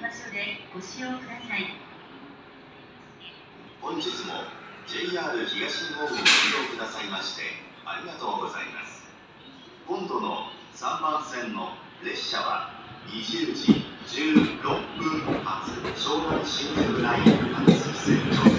場所でご使用ください。 本日も JR 東日本にご利用くださいましてありがとうございます。今度の3番線の列車は20時16分発湘南新宿ライン初線直